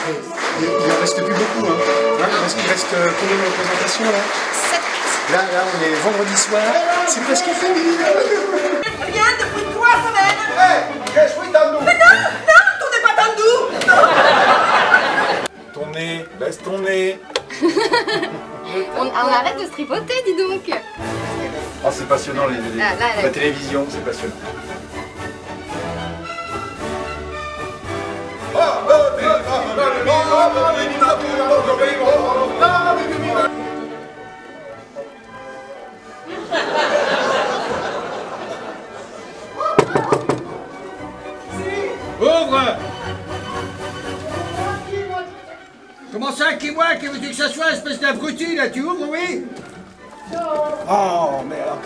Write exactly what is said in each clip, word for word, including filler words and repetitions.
Il en reste plus beaucoup, hein. Hein, il reste, il reste euh, combien de représentations là? Sept. Là, là, on est vendredi soir, c'est presque fini. Rien depuis trois semaines. Hé, je suis tendu. Mais non, non, tout n'est pas tendu. Non. Ton nez, baisse ton nez. on, on arrête de se tripoter, dis donc. Oh, c'est passionnant, les, les, Ah, là, là. la télévision, c'est passionnant. Ouvre! Comment ça, qui moi? Qui veux-tu que ça soit, espèce d'abruti, là? Tu ouvres, oui? Oh, merde!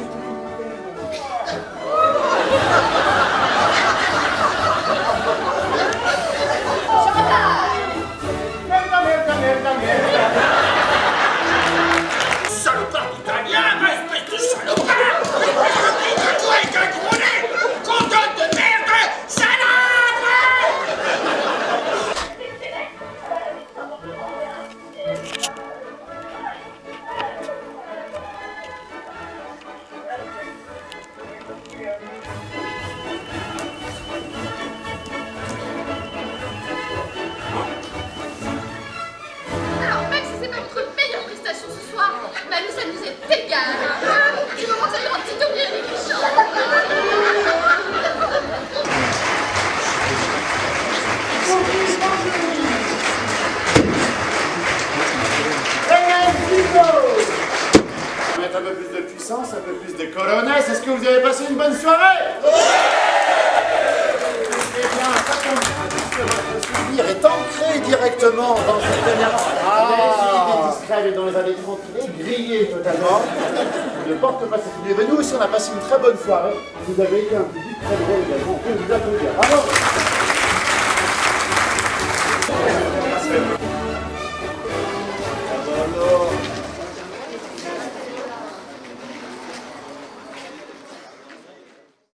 Salopard italien, espèce de salopard! Toi avec un gros nez! Contente de merde! Salope! Alors même si c'est pas notre meilleure prestation ce soir, bah nous ça nous est égal. Du moment que ça ira un petit tournier avec les chants. Mettre un peu plus de puissance, un peu plus de colonnes. Est-ce que vous avez passé une bonne soirée? Eh bien, ça tombe bien, puisque votre souvenir est ancré directement dans cette caméra. Ah. Discret dans les années trente, il est grillé totalement. Il ne porte pas cette idée. Mais nous aussi, on a passé une très bonne soirée. Vous avez été un public très drôle également. On peut vous applaudir.